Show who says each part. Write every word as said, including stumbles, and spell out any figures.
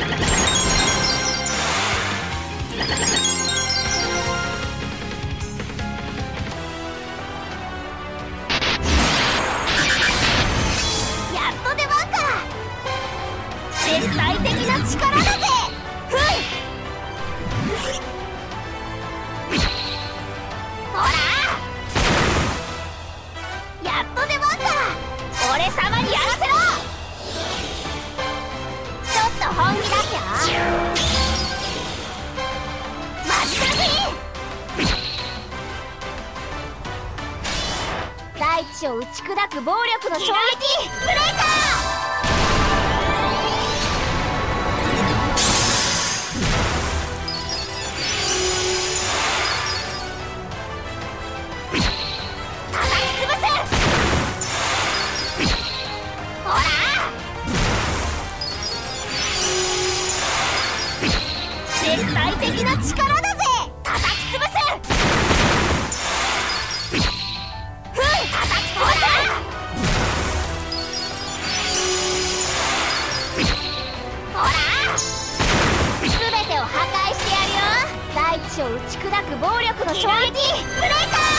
Speaker 1: 絶対的な力だぜ。ふん、ほらやっと出番か。俺様にやらせろ。ちょっと本気出すよ。マジかぜ。大地を打ち砕く暴力の衝撃ブレイカー。絶対的な力だぜ。叩き潰す。ふん、叩き潰す。ほら全てを破壊してやるよ。大地を打ち砕く暴力の衝撃ブレイカー。